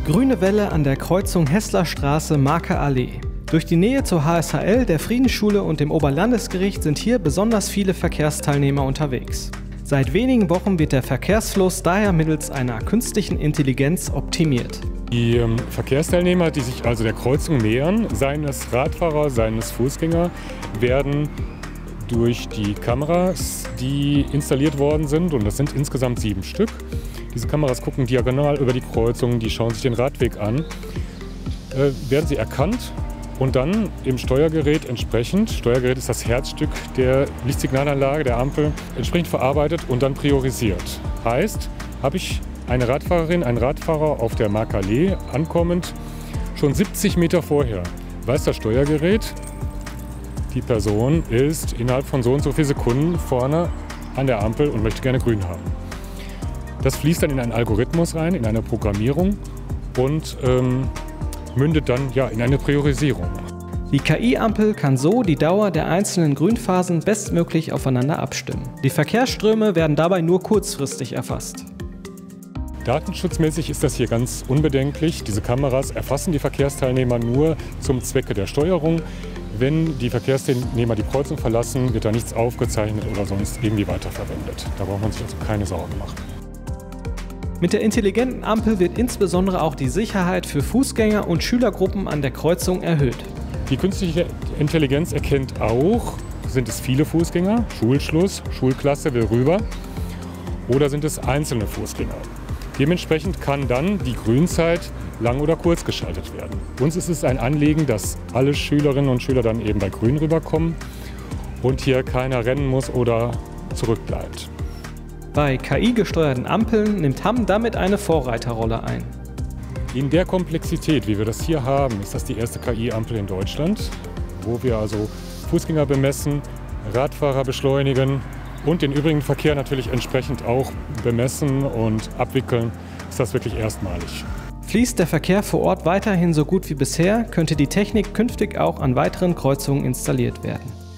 Grüne Welle an der Kreuzung Heßlerstraße-Marke-Allee. Durch die Nähe zur HSHL, der Friedensschule und dem Oberlandesgericht sind hier besonders viele Verkehrsteilnehmer unterwegs. Seit wenigen Wochen wird der Verkehrsfluss daher mittels einer künstlichen Intelligenz optimiert. Die Verkehrsteilnehmer, die sich also der Kreuzung nähern, seien es Radfahrer, seien es Fußgänger, werden durch die Kameras, die installiert worden sind, und das sind insgesamt 7 Stück. Diese Kameras gucken diagonal über die Kreuzung, die schauen sich den Radweg an, werden sie erkannt und dann im Steuergerät entsprechend, Steuergerät ist das Herzstück der Lichtsignalanlage, der Ampel, entsprechend verarbeitet und dann priorisiert. Heißt, habe ich eine Radfahrerin, einen Radfahrer auf der Marke-Allee ankommend, schon 70 Meter vorher, weiß das Steuergerät, die Person ist innerhalb von so und so vielen Sekunden vorne an der Ampel und möchte gerne grün haben. Das fließt dann in einen Algorithmus rein, in eine Programmierung und mündet dann in eine Priorisierung. Die KI-Ampel kann so die Dauer der einzelnen Grünphasen bestmöglich aufeinander abstimmen. Die Verkehrsströme werden dabei nur kurzfristig erfasst. Datenschutzmäßig ist das hier ganz unbedenklich. Diese Kameras erfassen die Verkehrsteilnehmer nur zum Zwecke der Steuerung. Wenn die Verkehrsteilnehmer die Kreuzung verlassen, wird da nichts aufgezeichnet oder sonst irgendwie weiterverwendet. Da braucht man sich also keine Sorgen machen. Mit der intelligenten Ampel wird insbesondere auch die Sicherheit für Fußgänger und Schülergruppen an der Kreuzung erhöht. Die künstliche Intelligenz erkennt auch, sind es viele Fußgänger, Schulschluss, Schulklasse will rüber, oder sind es einzelne Fußgänger. Dementsprechend kann dann die Grünzeit lang oder kurz geschaltet werden. Uns ist es ein Anliegen, dass alle Schülerinnen und Schüler dann eben bei Grün rüberkommen und hier keiner rennen muss oder zurückbleibt. Bei KI-gesteuerten Ampeln nimmt Hamm damit eine Vorreiterrolle ein. In der Komplexität, wie wir das hier haben, ist das die erste KI-Ampel in Deutschland, wo wir also Fußgänger bemessen, Radfahrer beschleunigen und den übrigen Verkehr natürlich entsprechend auch bemessen und abwickeln, ist das wirklich erstmalig. Fließt der Verkehr vor Ort weiterhin so gut wie bisher, könnte die Technik künftig auch an weiteren Kreuzungen installiert werden.